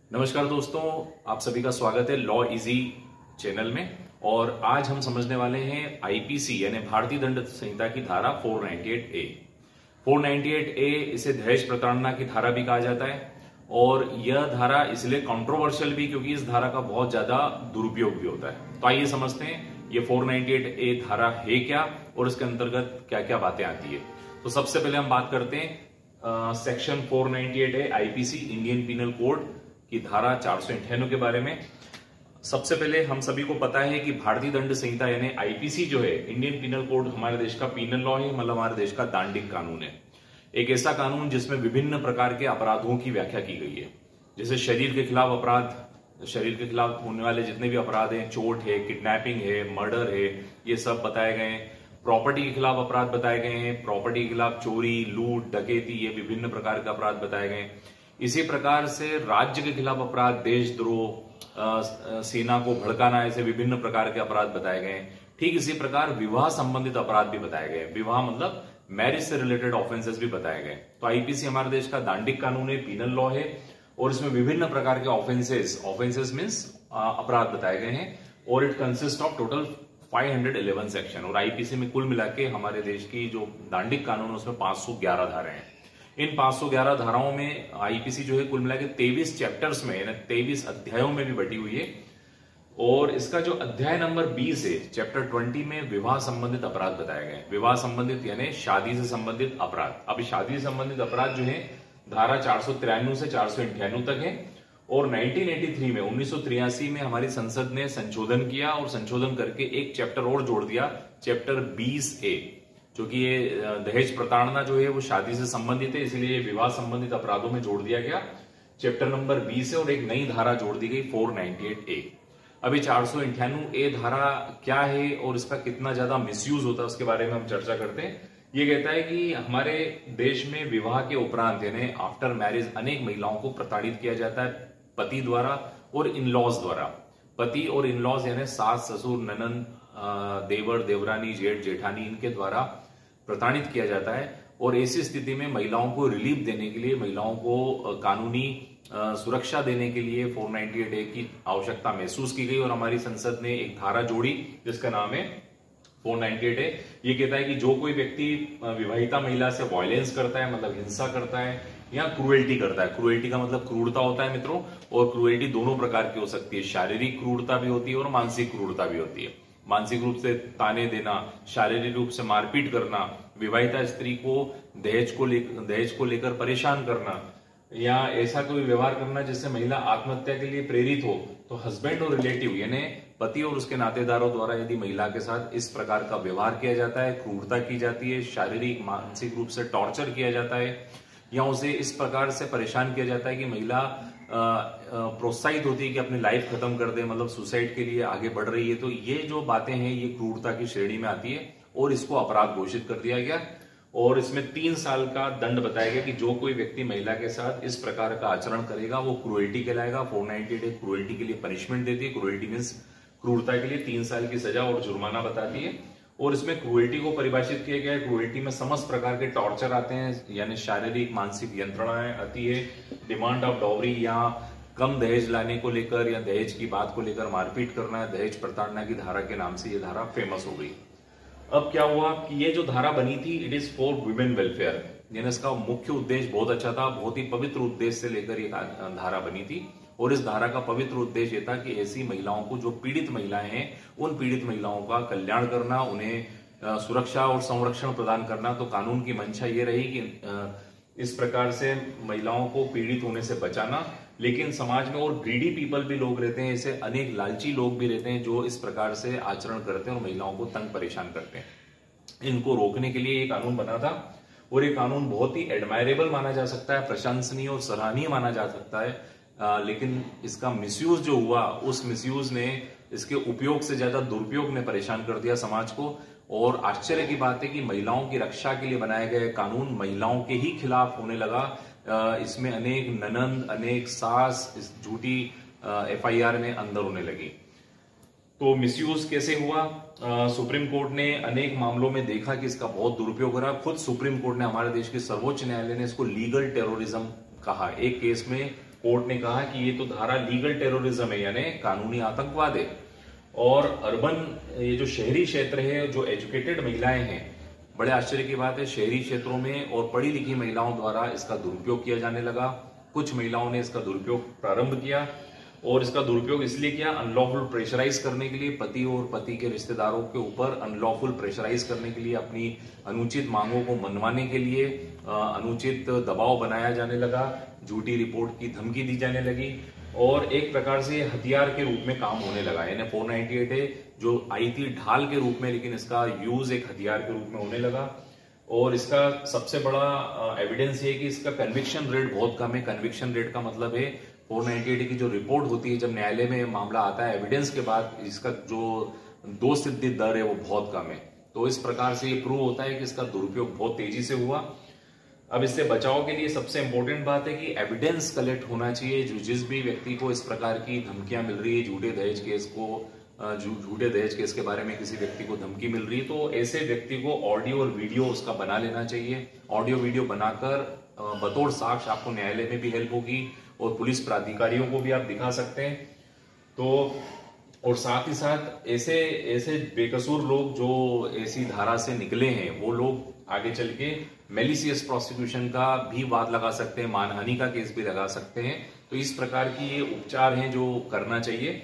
नमस्कार दोस्तों, आप सभी का स्वागत है लॉ इजी चैनल में। और आज हम समझने वाले हैं आईपीसी यानी भारतीय दंड संहिता की धारा 498 ए। 498 ए इसे दहेज प्रताड़ना की धारा भी कहा जाता है और यह धारा इसलिए कंट्रोवर्शियल भी क्योंकि इस धारा का बहुत ज्यादा दुरुपयोग भी होता है। तो आइए समझते हैं ये 498 ए धारा है क्या और इसके अंतर्गत क्या क्या बातें आती है। तो सबसे पहले हम बात करते हैं section 498 A IPC Indian penal code की धारा 498 के बारे में। सबसे पहले हम सभी को पता है कि भारतीय दंड संहिता यानी आईपीसी जो है इंडियन पीनल कोड हमारे देश का पीनल लॉ है, मतलब हमारे देश का दांडिक कानून है। एक ऐसा कानून जिसमें विभिन्न प्रकार के अपराधों की व्याख्या की गई है, जैसे शरीर के खिलाफ अपराध, शरीर के खिलाफ होने वाले जितने भी अपराध हैं, चोट है, किडनैपिंग है, मर्डर है, ये सब बताए गए हैं। प्रॉपर्टी के खिलाफ अपराध बताए गए हैं, प्रॉपर्टी के खिलाफ चोरी, लूट, डकैती, ये विभिन्न प्रकार के अपराध बताए गए हैं। इसी प्रकार से राज्य के खिलाफ अपराध, देशद्रोह, सेना को भड़काना, ऐसे विभिन्न प्रकार के अपराध बताए गए हैं। ठीक इसी प्रकार विवाह संबंधित अपराध भी बताए गए। विवाह मतलब मैरिज से रिलेटेड ऑफेंसेस भी बताए गए। तो आईपीसी हमारे देश का दांडिक कानून है, पीनल लॉ है और इसमें विभिन्न प्रकार के ऑफेंसेस मीन्स अपराध बताए गए हैं और it consist of total 511 section. और आईपीसी में कुल मिला के हमारे देश की जो दांडिक कानून है उसमें 511 धाराएं हैं। इन 511 धाराओं में आईपीसी जो है कुल मिला के 23 चैप्टर्स में यानी 23 अध्यायों में भी बटी हुई है। और इसका जो अध्याय नंबर 20 है, चैप्टर 20 में विवाह संबंधित अपराध बताए गए। विवाह संबंधित यानी शादी से संबंधित अपराध। अभी शादी से संबंधित अपराध जो है धारा 493 से 498 तक है। और 1983 में 1983 में हमारी संसद ने संशोधन किया और संशोधन करके एक चैप्टर और जोड़ दिया, चैप्टर 20A, जो कि ये दहेज प्रताड़ना जो है वो शादी से संबंधित है, इसलिए विवाह संबंधित अपराधों में जोड़ दिया गया। चैप्टर नंबर 20 है और एक नई धारा जोड़ दी गई 498A। अभी 498A धारा क्या है और इसका कितना ज्यादा मिसयूज होता है उसके बारे में हम चर्चा करते हैं। ये कहता है कि हमारे देश में विवाह के उपरांत यानी आफ्टर मैरिज अनेक महिलाओं को प्रताड़ित किया जाता है पति द्वारा और इन लॉज द्वारा। पति और इन लॉज यानी सास, ससुर, ननंद, देवर, देवरानी, जेठ, जेठानी, इनके द्वारा प्रताड़ित किया जाता है। और ऐसी स्थिति में महिलाओं को रिलीफ देने के लिए, महिलाओं को कानूनी सुरक्षा देने के लिए 498A की आवश्यकता महसूस की गई और हमारी संसद ने एक धारा जोड़ी जिसका नाम है 498A। ये कहता है कि जो कोई व्यक्ति विवाहिता महिला से वायलेंस करता है, मतलब हिंसा करता है या क्रूएल्टी करता है, क्रूएल्टी का मतलब क्रूरता होता है मित्रों, और क्रूएल्टी दोनों प्रकार की हो सकती है, शारीरिक क्रूरता भी होती है और मानसिक क्रूरता भी होती है। मानसिक रूप से ताने देना, शारीरिक रूप से मारपीट करना, विवाहिता स्त्री को दहेज को लेकर परेशान करना या ऐसा कोई व्यवहार करना जिससे महिला आत्महत्या के लिए प्रेरित हो, तो हस्बैंड और रिलेटिव यानी पति और उसके नातेदारों द्वारा यदि महिला के साथ इस प्रकार का व्यवहार किया जाता है, क्रूरता की जाती है, शारीरिक मानसिक रूप से टॉर्चर किया जाता है या उसे इस प्रकार से परेशान किया जाता है कि महिला प्रोत्साहित होती है कि अपनी लाइफ खत्म कर दे, मतलब सुसाइड के लिए आगे बढ़ रही है, तो ये जो बातें हैं ये क्रूरता की श्रेणी में आती है और इसको अपराध घोषित कर दिया गया। और इसमें 3 साल का दंड बताया गया कि जो कोई व्यक्ति महिला के साथ इस प्रकार का आचरण करेगा वो क्रूएल्टी कहलाएगा। 498A क्रूएल्टी के लिए पनिशमेंट देती है। क्रूएल्टी मीन्स क्रूरता के लिए 3 साल की सजा और जुर्माना बताती है। और इसमें क्रूएल्टी को परिभाषित किया गया है। क्रूएल्टी में समस्त प्रकार के टॉर्चर आते हैं, यानी शारीरिक मानसिक यंत्रणाएं आती है, डिमांड ऑफ डॉवरी या कम दहेज लाने को लेकर या दहेज की बात को लेकर मारपीट करना है। दहेज प्रताड़ना की धारा के नाम से ये धारा फेमस हो गई। अब क्या हुआ कि ये जो धारा बनी थी it is for women welfare, यानी इसका मुख्य उद्देश्य बहुत अच्छा था, बहुत ही पवित्र उद्देश्य से लेकर ये धारा बनी थी। और इस धारा का पवित्र उद्देश्य ये था कि ऐसी महिलाओं को, जो पीड़ित महिलाएं हैं, उन पीड़ित महिलाओं का कल्याण करना, उन्हें सुरक्षा और संरक्षण प्रदान करना। तो कानून की मंशा ये रही कि इस प्रकार से महिलाओं को पीड़ित होने से बचाना। लेकिन समाज में और ग्रीडी पीपल भी लोग रहते हैं, ऐसे अनेक लालची लोग भी रहते हैं जो इस प्रकार से आचरण करते हैं और महिलाओं को तंग परेशान करते हैं। इनको रोकने के लिए ये कानून बना था और ये कानून बहुत ही एडमायरेबल माना जा सकता है, प्रशंसनीय और सराहनीय माना जा सकता है। लेकिन इसका मिसयूज जो हुआ, उस मिसयूज ने, इसके उपयोग से ज्यादा दुरुपयोग ने परेशान कर दिया समाज को। और आश्चर्य की बात है कि महिलाओं की रक्षा के लिए बनाया गया कानून महिलाओं के ही खिलाफ होने लगा। इसमें अनेक ननंद, अनेक सास इस झूठी FIR में अंदर होने लगी। तो मिसयूज कैसे हुआ? सुप्रीम कोर्ट ने अनेक मामलों में देखा कि इसका बहुत दुरुपयोग हो रहा है। खुद सुप्रीम कोर्ट ने, हमारे देश के सर्वोच्च न्यायालय ने इसको लीगल टेररिज्म कहा। एक केस में कोर्ट ने कहा कि ये तो धारा लीगल टेररिज्म है, यानी कानूनी आतंकवाद है। और अर्बन, ये जो शहरी क्षेत्र है, जो एजुकेटेड महिलाएं हैं, बड़े आश्चर्य की बात है, शहरी क्षेत्रों में और पढ़ी लिखी महिलाओं द्वारा इसका दुरुपयोग किया जाने लगा। कुछ महिलाओं ने इसका दुरुपयोग प्रारंभ किया, और इसका दुरुपयोग इसलिए किया अनलॉफुल प्रेशराइज करने के लिए, पति और पति के रिश्तेदारों के ऊपर अनलॉफुल प्रेशराइज करने के लिए, अपनी अनुचित मांगों को मनवाने के लिए अनुचित दबाव बनाया जाने लगा, झूठी रिपोर्ट की धमकी दी जाने लगी, और एक प्रकार से हथियार के रूप में काम होने लगा। यानी 498A जो आई थी ढाल के रूप में, लेकिन इसका यूज एक हथियार के रूप में होने लगा। और इसका सबसे बड़ा एविडेंस ये है कि इसका कन्विक्शन रेट बहुत कम है। कन्विक्शन रेट का मतलब है 498A की जो रिपोर्ट होती है, जब न्यायालय में मामला आता है एविडेंस के बाद, इसका जो दोष सिद्धि दर है वो बहुत कम है। तो इस प्रकार से ये प्रूव होता है कि इसका दुरुपयोग बहुत तेजी से हुआ। अब इससे बचाव के लिए सबसे इंपॉर्टेंट बात है कि एविडेंस कलेक्ट होना चाहिए। जो जिस भी व्यक्ति को इस प्रकार की धमकियां मिल रही है, झूठे दहेज केस के बारे में किसी व्यक्ति को धमकी मिल रही है, तो ऐसे व्यक्ति को ऑडियो और वीडियो उसका बना लेना चाहिए। ऑडियो वीडियो बनाकर बतौर साक्ष्य आपको न्यायालय में भी हेल्प होगी, और पुलिस प्राधिकारियों को भी आप दिखा सकते हैं। तो और साथ ही साथ ऐसे बेकसूर लोग जो ऐसी धारा से निकले हैं, वो लोग आगे चल के मेलिसियस प्रोसिक्यूशन का भी वाद लगा सकते हैं, मानहानि का केस भी लगा सकते हैं। तो इस प्रकार की ये उपचार हैं जो करना चाहिए।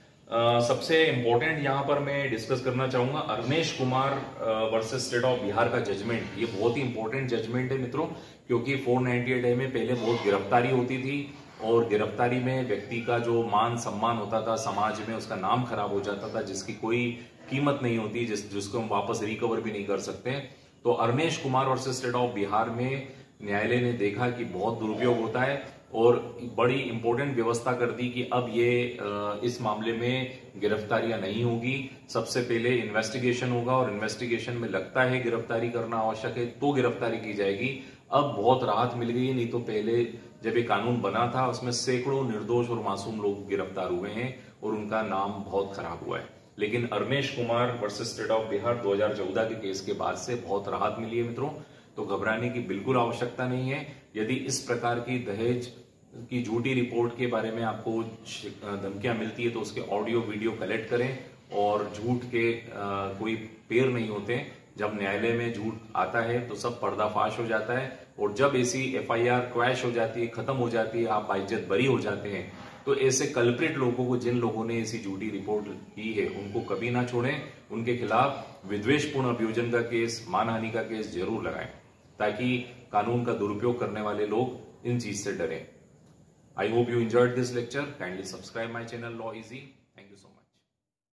सबसे इंपॉर्टेंट यहां पर मैं डिस्कस करना चाहूंगा Arnesh Kumar versus state of Bihar का जजमेंट। ये बहुत ही इंपॉर्टेंट जजमेंट है मित्रों, क्योंकि 498A में पहले बहुत गिरफ्तारी होती थी, और गिरफ्तारी में व्यक्ति का जो मान सम्मान होता था समाज में, उसका नाम खराब हो जाता था, जिसकी कोई कीमत नहीं होती, जिसको हम वापस रिकवर भी नहीं कर सकते। तो Arnesh Kumar versus state of Bihar में न्यायालय ने देखा कि बहुत दुरुपयोग होता है, और बड़ी इंपॉर्टेंट व्यवस्था कर दी कि अब ये इस मामले में गिरफ्तारियां नहीं होगी। सबसे पहले इन्वेस्टिगेशन होगा, और इन्वेस्टिगेशन में लगता है गिरफ्तारी करना आवश्यक है तो गिरफ्तारी की जाएगी। अब बहुत राहत मिल गई है, नहीं तो पहले जब ये कानून बना था उसमें सैकड़ों निर्दोष और मासूम लोग गिरफ्तार हुए हैं, और उनका नाम बहुत खराब हुआ है। लेकिन Arnesh Kumar versus state of Bihar 2014 के केस के बाद से बहुत राहत मिली है मित्रों। तो घबराने की बिल्कुल आवश्यकता नहीं है। यदि इस प्रकार की दहेज की झूठी रिपोर्ट के बारे में आपको धमकियां मिलती है, तो उसके ऑडियो वीडियो कलेक्ट करें, और झूठ के कोई पैर नहीं होते। जब न्यायालय में झूठ आता है तो सब पर्दाफाश हो जाता है, और जब ऐसी FIR क्रैश हो जाती है, खत्म हो जाती है, आप बाइज्जत बरी हो जाते हैं, तो ऐसे कल्प्रिट लोगों को, जिन लोगों ने ऐसी झूठी रिपोर्ट की है, उनको कभी ना छोड़ें। उनके खिलाफ विद्वेषपूर्ण अभियोजन का केस, मानहानि का केस जरूर लगाएं, ताकि कानून का दुरुपयोग करने वाले लोग इन चीज से डरें। I hope you enjoyed this lecture. Kindly subscribe my channel Law Easy. Thank you so much.